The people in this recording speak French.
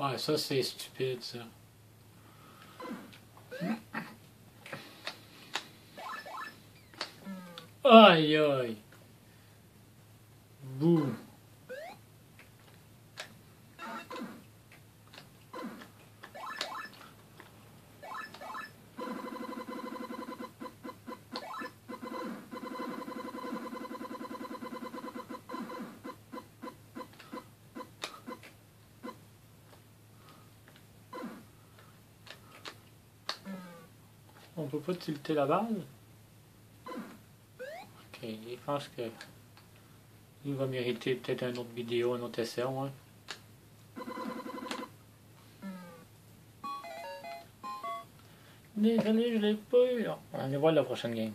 Ouais, ça c'est stupide ça. Aïe aïe. Boum. On peut pas tilter la balle? Ok, je pense que il va mériter peut-être une autre vidéo, un autre essai, ouais. Désolé, je l'ai pas eu. On va aller voir la prochaine game.